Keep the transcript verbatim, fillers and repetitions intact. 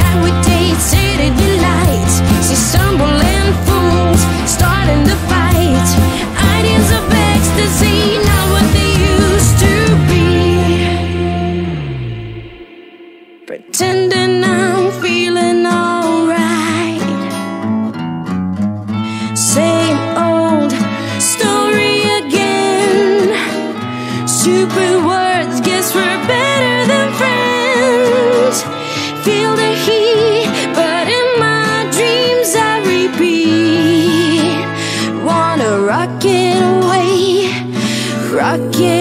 gravitate, city delights. See stumbling fools starting to fight. Ideas of ecstasy, not what they used to be. Pretending I'm feeling alright. Same old story again. Stupid words, guess we're better than friends. Feel the heat, but in my dreams I repeat. Wanna rock it away, rock it